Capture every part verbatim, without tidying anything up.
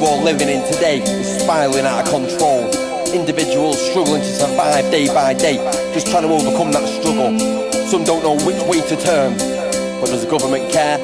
all living in today is spiralling out of control. Individuals struggling to survive day by day, just trying to overcome that struggle. Some don't know which way to turn, but does the government care?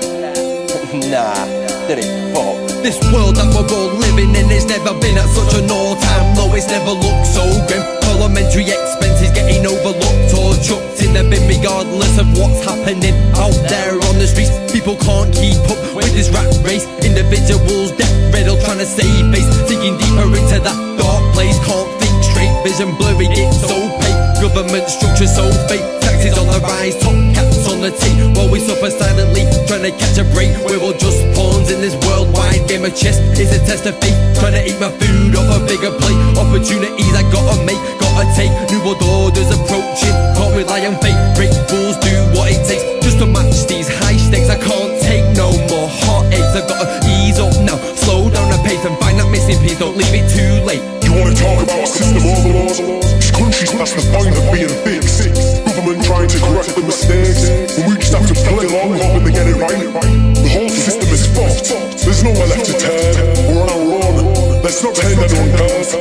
Nah, did it? Fuck. This world that we're all living in, it's never been at such an all-time low. It's never looked so grim. Parliamentary expenses getting overlooked or chucked in the bin, regardless of what's happening out there on the streets. People can't keep up with this rat race. Individuals death riddled, trying to save face, digging deeper into that dark place. Can't think straight, vision blurry, it's opaque. Government structure so fake, taxes on the rise, top caps on the tape, while we suffer silently, trying to catch a break. We're all just pawns in this worldwide game of chess. It's a test of fate, trying to eat my food off a bigger plate. Opportunities I gotta make, gotta take. New world orders approaching, can't rely on fate. Break rules, do what it takes, just to match these high stakes. I can't take no more heartaches, I gotta ease up now, slow down the pace and find that missing piece, don't leave it too late. You wanna talk about system overlords? This country's past the point of being fixed. Government trying to correct the mistakes, and we just have to play along, hoping they get it right. The whole system is fucked, there's nowhere left to turn. We're on our own, let's not pretend anyone cares.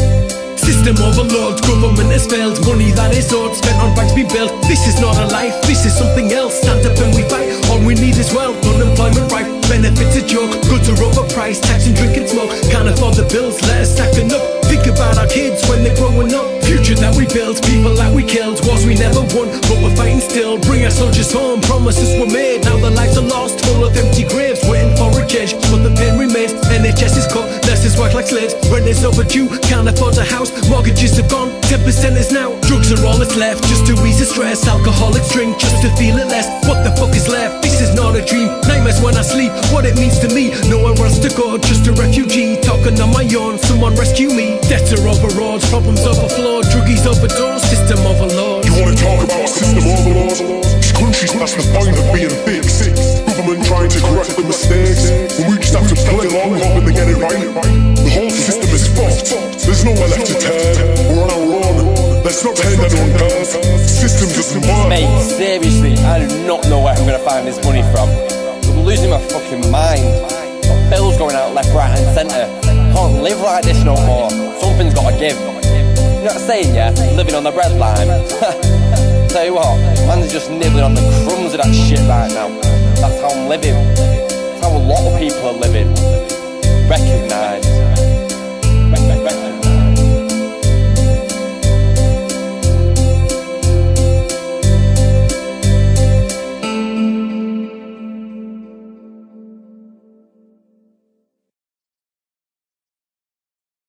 System overload, government has failed. Money that is owed, spent on banks being built. This is not a life, this is something else. Stand up and we fight, all we need is wealth. Unemployment rife, benefits a joke. Goods are overpriced, tax and drink and smoke. Can't afford the bills, let us stacken up. Think about our kids when they're growing up. Future that we built, people that we killed. Wars we never won, but we're fighting still. Bring our soldiers home, promises were made. Now their lives are lost, full of empty graves, waiting for a change, but the pain remains. N H S is cut, nurses work like slaves. Rent is overdue, can't afford a house. Mortgages have gone, ten percent is now. Drugs are all that's left, just to ease the stress. Alcoholics drink, just to feel it less. What the fuck is left? This is not a dream. Nightmares when I sleep, what it means to me. Nowhere else to go, just a refugee. Talking on my own, someone rescue me. Debts are overroads, problems overflow. Druggies overdose, system overload. You wanna talk about system overlords? This country's past the point of being fixed. Government trying to correct the mistakes, and we just have to play along, hoping they get it right. The whole system is fucked, there's nowhere left to turn. We're on our own, let's not pretend anyone cares. System doesn't work. Mate, seriously, I do not know where I'm gonna find this money from. I'm losing my fucking mind. Got bills going out left, right and centre. Can't live like this no more. Something's gotta give. You know what I'm saying, yeah? Living on the breadline. Tell you what, man's just nibbling on the crumbs of that shit right now. That's how I'm living. That's how a lot of people are living. Recognise.